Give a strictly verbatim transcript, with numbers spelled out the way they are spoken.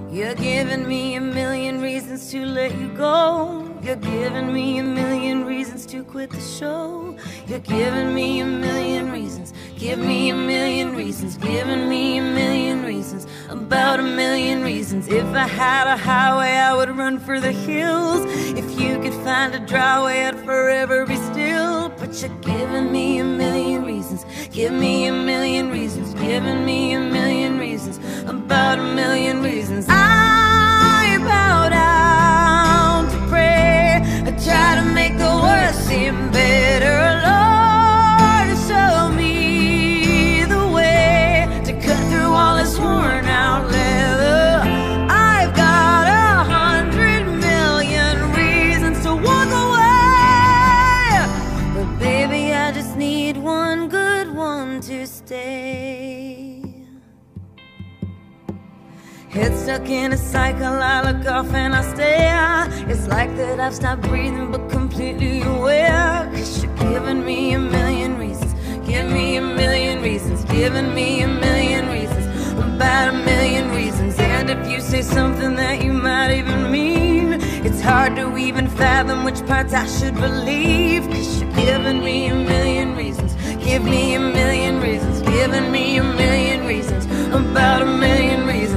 You're giving me a million reasons to let you go. You're giving me a million reasons to quit the show. You're giving me a million reasons. Give me a million reasons. Giving me a million reasons. About a million reasons. If I had a highway, I would run for the hills. If you could find a dry way, I'd forever be still. But you're giving me a million reasons. Give me a million reasons. Giving me a million reasons. About a million reasons. I bow down to pray. I try to make the worst seem better. Lord, show me the way to cut through all this worn out leather. I've got a hundred million reasons to walk away, but baby, I just need one good one to stay. Head stuck in a cycle, I look off and I stare. It's like that I've stopped breathing but completely aware. Cause you're giving me a million reasons. Give me a million reasons. Giving me a million reasons. About a million reasons. And if you say something that you might even mean, it's hard to even fathom which parts I should believe. Cause you're giving me a million reasons. Give me a million reasons. Giving me a million reasons. About a million reasons.